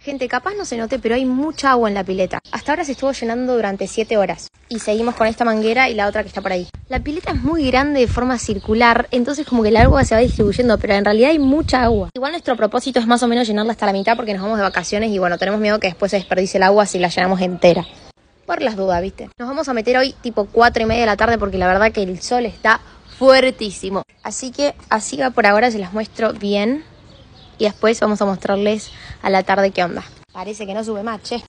Gente, capaz no se note, pero hay mucha agua en la pileta. Hasta ahora se estuvo llenando durante 7 horas. Y seguimos con esta manguera y la otra que está por ahí. La pileta es muy grande de forma circular, entonces como que el agua se va distribuyendo, pero en realidad hay mucha agua. Igual nuestro propósito es más o menos llenarla hasta la mitad porque nos vamos de vacaciones y bueno, tenemos miedo que después se desperdicie el agua si la llenamos entera. Por las dudas, ¿viste? Nos vamos a meter hoy tipo 4:30 de la tarde porque la verdad que el sol está fuertísimo. Así que así va por ahora, se las muestro bien. Y después vamos a mostrarles a la tarde qué onda. Parece que no sube más, che.